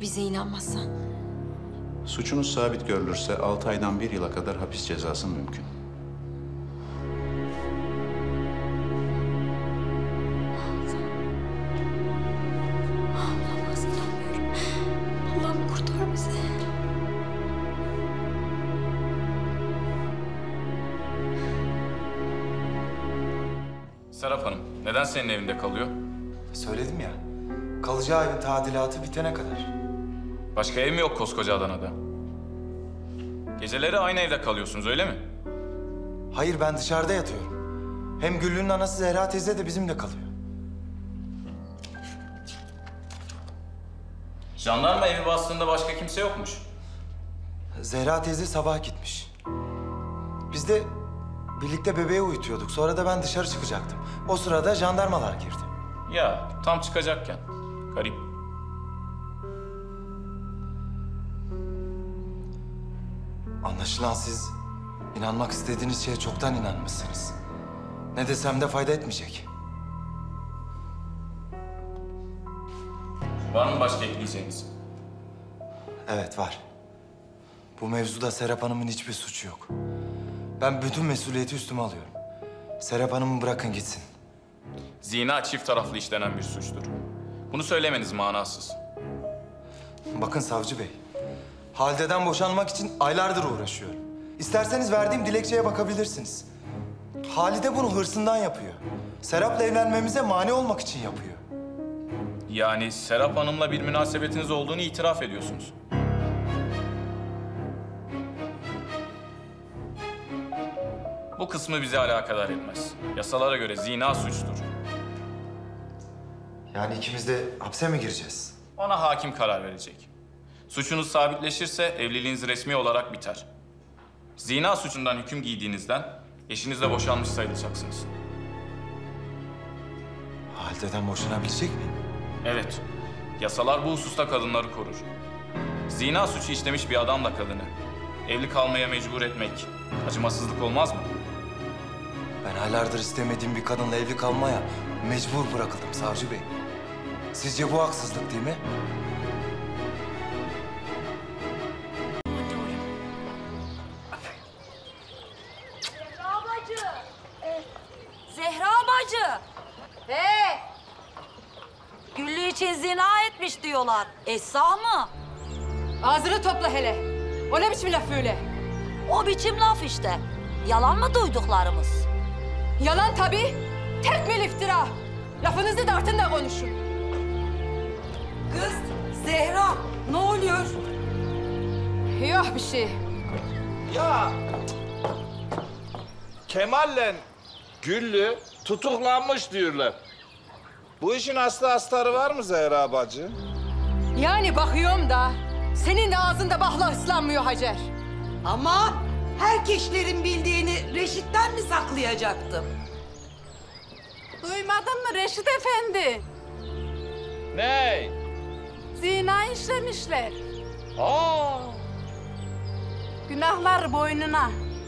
bize inanmazsan? Suçunuz sabit görülürse 6 aydan 1 yıla kadar hapis cezası mümkün. Olamaz, inanmıyorum. Allah'ım kurtar bizi. Serap Hanım, neden senin evinde kalıyor? Söyledim ya, kalacağı evin tadilatı bitene kadar. Başka ev mi yok koskoca Adana'da? Geceleri aynı evde kalıyorsunuz, öyle mi? Hayır, ben dışarıda yatıyorum. Hem Güllü'nün anası Zehra teyze de bizimle kalıyor. Jandarma evi bastığında başka kimse yokmuş. Zehra teyze sabah gitmiş. Biz de birlikte bebeği uyutuyorduk. Sonra da ben dışarı çıkacaktım. O sırada jandarmalar girdi. Ya, tam çıkacakken. Garip. Anlaşılan siz inanmak istediğiniz şeye çoktan inanmışsınız. Ne desem de fayda etmeyecek. Var mı başka ekleyeceğiniz? Evet, var. Bu mevzuda Serap Hanım'ın hiçbir suçu yok. Ben bütün mesuliyeti üstüme alıyorum. Serap Hanım'ı bırakın gitsin. Zina çift taraflı işlenen bir suçtur. Bunu söylemeniz manasız. Bakın savcı bey, Halide'den boşanmak için aylardır uğraşıyorum. İsterseniz verdiğim dilekçeye bakabilirsiniz. Halide bunu hırsından yapıyor. Serap'la evlenmemize mani olmak için yapıyor. Yani Serap Hanım'la bir münasebetiniz olduğunu itiraf ediyorsunuz. Bu kısmı bizi alakadar etmez. Yasalara göre zina suçtur. Yani ikimiz de hapse mi gireceğiz? Ona hakim karar verecek. Suçunuz sabitleşirse evliliğiniz resmi olarak biter. Zina suçundan hüküm giydiğinizden eşinizle boşanmış sayılacaksınız. Halide'den boşanabilecek miyim? Evet, yasalar bu hususta kadınları korur. Zina suçu işlemiş bir adamla kadını evli kalmaya mecbur etmek acımasızlık olmaz mı? Ben aylardır istemediğim bir kadınla evli kalmaya mecbur bırakıldım savcı bey. Sizce bu haksızlık değil mi? Zehra bacı. Zehra bacı. He. Güllü için zina etmiş diyorlar. Esra mı? Ağzını topla hele. O ne biçim laf öyle? O biçim laf işte. Yalan mı duyduklarımız? Yalan tabii. Tekmil iftira. Lafınızı dartın da konuşun. Kız, Zehra ne oluyor? Yok bir şey. Ya Kemal'le Güllü tutuklanmış diyorlar. Bu işin aslı astarı var mı Zehra bacı? Yani bakıyorum da senin de ağzında bahla ıslanmıyor Hacer. Ama herkeslerin bildiğini Reşit'ten mi saklayacaktım? Duymadın mı Reşit Efendi? Ne? Zina işlemişler. Aa, Günahlar boynuna.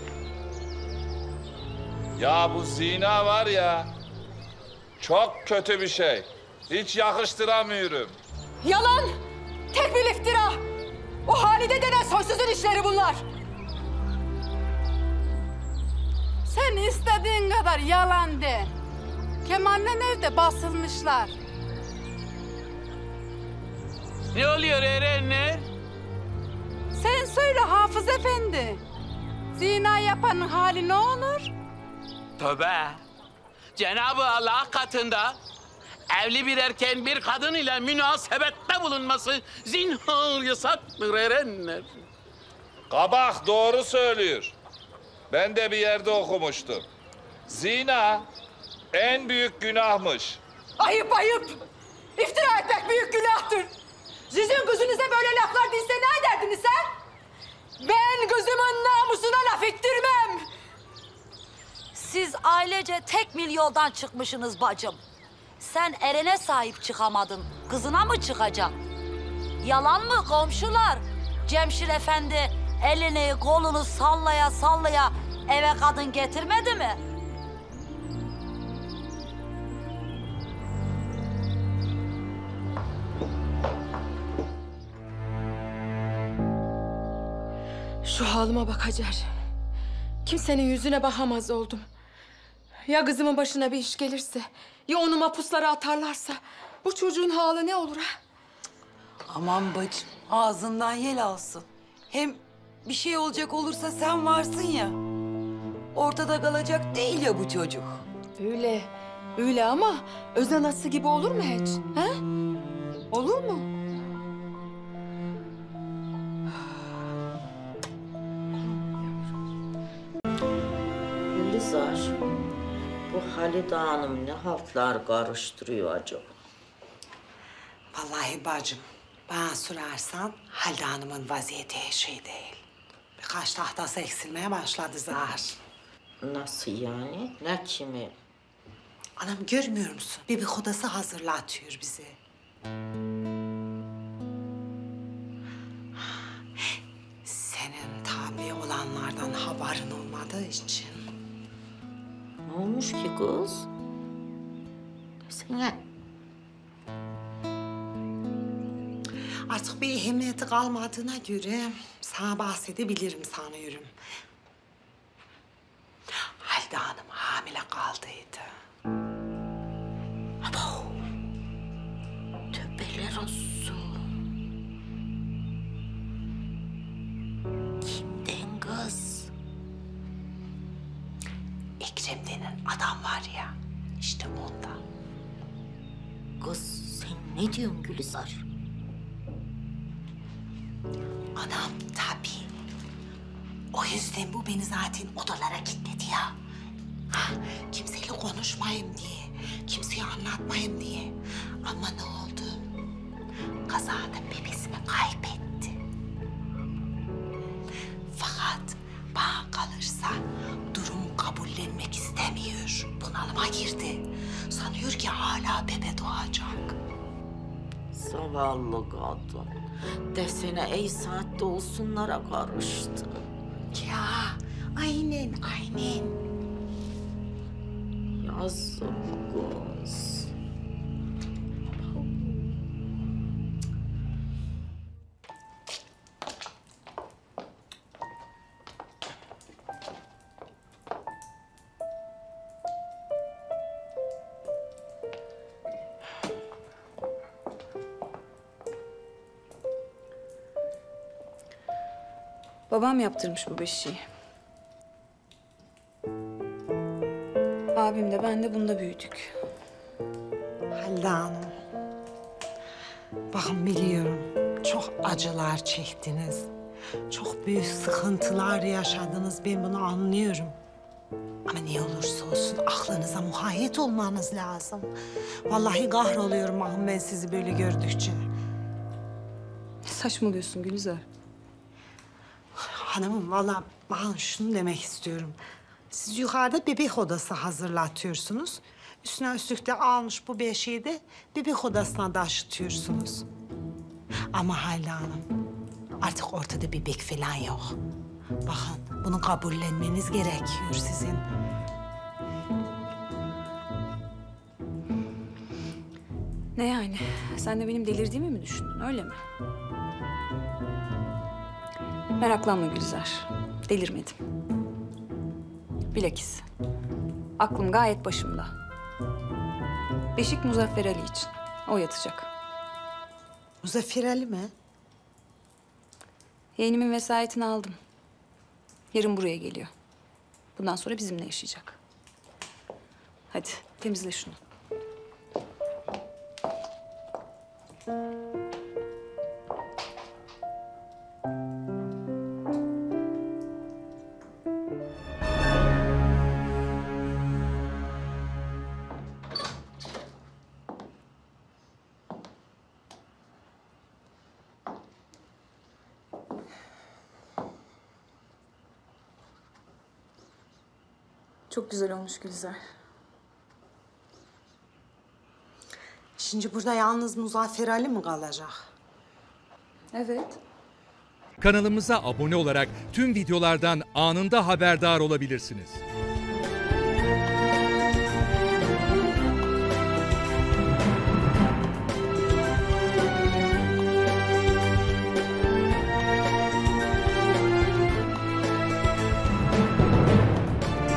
ya bu zina var ya, çok kötü bir şey. Hiç yakıştıramıyorum. Yalan. Tekmil iftira. O Halide denen soysuzun işleri bunlar. Sen istediğin kadar yalan de. Kemal'le evde basılmışlar. Ne oluyor Erenler? Sen söyle Hafız Efendi. Zina yapanın hali ne olur? Tövbe. Cenab-ı Allah katında evli bir erkeğin bir kadın ile münasebette bulunması zinhar yasaktır Erenler. Kabak doğru söylüyor. Ben de bir yerde okumuştum. Zina en büyük günahmış. Ayıp ayıp. İftira etmek büyük günahtır. Sizin kızınıza böyle laflar dinse ne ederdiniz sen? Ben kızımın namusuna laf ettirmem. Siz ailece tek yoldan çıkmışsınız bacım. Sen Eren'e sahip çıkamadın. Kızına mı çıkacaksın? Yalan mı komşular? Cemşir Efendi elini kolunu sallaya sallaya eve kadın getirmedi mi? Şu halıma bak Hacer. Kimsenin yüzüne bakamaz oldum. Ya kızımın başına bir iş gelirse, ya onu mapuslara atarlarsa bu çocuğun halı ne olur ha? Aman bacım, ağzından yel alsın. Hem bir şey olacak olursa sen varsın ya. Ortada kalacak değil ya bu çocuk. Öyle ama öz anası gibi olur mu hiç? Ha? Olur mu? Gülizar, bu Halide Hanım ne haltlar karıştırıyor acaba? Vallahi bacım, bana sorarsan Halide Hanım'ın vaziyeti hiç şey değil. Birkaç tahtası eksilmeye başladı zahar. Nasıl yani? Ne kimi? Anam görmüyor musun? Bebek odası hazırlatıyor bizi. Senin tabi olanlardan haberin olmadığı için. Ne olmuş ki kız? Desene. Artık bir ehemmiyeti kalmadığına göre sana bahsedebilirim sanıyorum. Halide Hanım hamile kaldıydı. Abo! Tövbeler olsun. Kimden kız? Ekrem denen adam var ya, işte ondan. Kız sen ne diyorsun Gülizar? Anam tabii. O yüzden bu beni zaten odalara kilitledi ya. Kimseyle konuşmayayım diye, kimseye anlatmayayım diye. Ama ne oldu? Kazada bebesini kaybetti. Fakat bana kalırsa durumu kabullenmek istemiyor. Bunalıma girdi. Sanıyor ki hala bebe doğacak. Zavallı kadın. Desene ey saatte olsunlara karıştı. Ya aynen. Yazık kız. Babam yaptırmış bu beşiği. Abim de ben de bunda büyüdük. Halide Hanım, bakın biliyorum çok acılar çektiniz. Çok büyük sıkıntılar yaşadınız, ben bunu anlıyorum. Ama ne olursa olsun aklınıza mukayyet olmanız lazım. Vallahi kahroluyorum ahım ben sizi böyle gördükçe. Ne saçmalıyorsun Gülizar? Hanımım vallahi ben şunu demek istiyorum. Siz yukarıda bebek odası hazırlatıyorsunuz. Üstüne üstlük de almış bu beşiği de bebek odasına taşıtıyorsunuz. Ama Halide Hanım artık ortada bebek falan yok. Bakın bunu kabullenmeniz gerekiyor sizin. Ne yani? Sen de benim delirdiğimi mi düşündün, öyle mi? Meraklanma Gülizar. Delirmedim. Bilakis. Aklım gayet başımda. Beşik Muzaffer Ali için. O yatacak. Muzaffer Ali mi? Yeğenimin vesayetini aldım. Yarın buraya geliyor. Bundan sonra bizimle yaşayacak. Hadi temizle şunu. Çok güzel olmuş Gülizar. Şimdi burada yalnız Muzaffer Ali mi kalacak? Evet. Kanalımıza abone olarak tüm videolardan anında haberdar olabilirsiniz.